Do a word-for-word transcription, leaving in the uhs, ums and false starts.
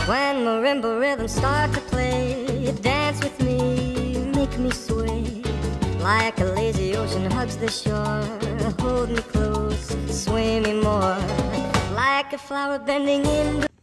When marimba rhythms start to play, dance with me, make me sway. Like a lazy ocean hugs the shore, hold me close, sway me more. Like a flower bending in the